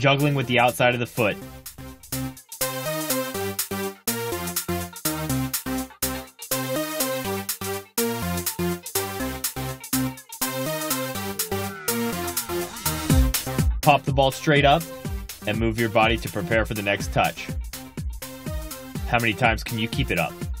juggling with the outside of the foot. Pop the ball straight up and move your body to prepare for the next touch. How many times can you keep it up?